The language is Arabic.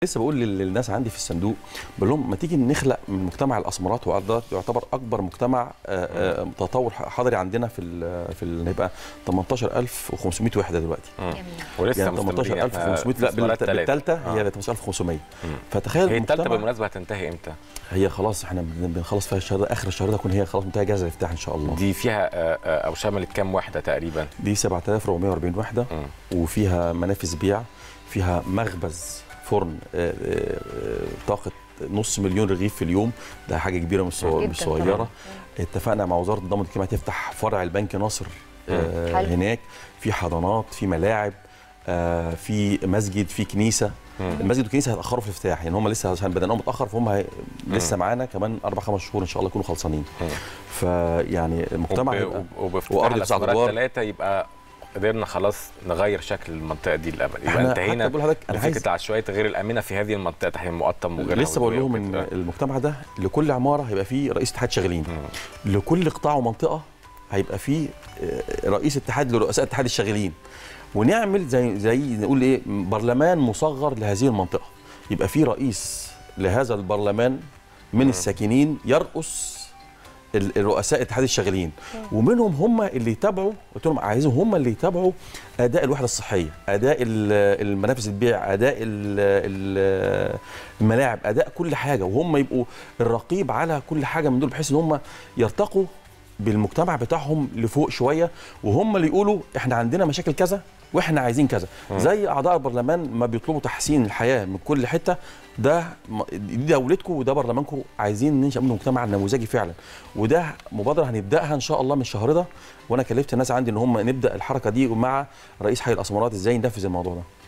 لسه بقول للناس عندي في الصندوق، بقول لهم ما تيجي نخلق من مجتمع الاسمرات، وده يعتبر اكبر مجتمع تطور حضري عندنا في هيبقى 18500 وحده دلوقتي. ولسه يعني 18500 لا بالثالثه هي 18500. فتخيل هي الثالثه بالمناسبه هتنتهي امتى؟ هي خلاص احنا بنخلص فيها الشهر ده، اخر الشهر ده تكون هي خلاص منتهيه جاهزه للافتتاح ان شاء الله. دي فيها او شملت كام وحده تقريبا؟ دي 7440 وحده. وفيها منافذ بيع، فيها مخبز فرن طاقه نص مليون رغيف في اليوم، ده حاجه كبيره مش صغيره. اتفقنا مع وزاره الضمان الاجتماعي تفتح فرع البنك ناصر هناك، في حضانات، في ملاعب، في مسجد، في كنيسه. المسجد والكنيسه هيتاخروا في الافتتاح، يعني هم لسه عشان بدأناهم متاخر، فهم لسه معانا كمان 4-5 شهور ان شاء الله يكونوا خلصانين. فيعني المجتمع وارض الاسمرات 3 يبقى قدرنا خلاص نغير شكل المنطقه دي للابد، يبقى انتهينا من فكره العشوائيات غير الامنه في هذه المنطقه، تحرير مقطم وغيرها. لسه بقول لهم ان المجتمع ده لكل عماره هيبقى فيه رئيس اتحاد شغالين، لكل قطاع ومنطقه هيبقى فيه رئيس اتحاد لرؤساء اتحاد الشغالين، ونعمل زي نقول ايه برلمان مصغر لهذه المنطقه، يبقى فيه رئيس لهذا البرلمان من الساكنين يرأس الرؤساء اتحاد الشغالين، ومنهم هم اللي يتابعوا، قلت لهم عايزهم هم اللي يتابعوا اداء الوحده الصحيه، اداء المنافذ البيع، اداء الملاعب، اداء كل حاجه، وهم يبقوا الرقيب على كل حاجه من دول، بحيث ان هم يرتقوا بالمجتمع بتاعهم لفوق شويه، وهم اللي يقولوا احنا عندنا مشاكل كذا واحنا عايزين كذا. زي اعضاء البرلمان ما بيطلبوا تحسين الحياه من كل حته، دي دولتكم وده برلمانكم، عايزين ننشأ منه مجتمع نموذجي فعلا، وده مبادره هنبداها ان شاء الله من الشهر ده، وانا كلفت الناس عندي ان هم نبدا الحركه دي مع رئيس حي الاسمرات ازاي ننفذ الموضوع ده.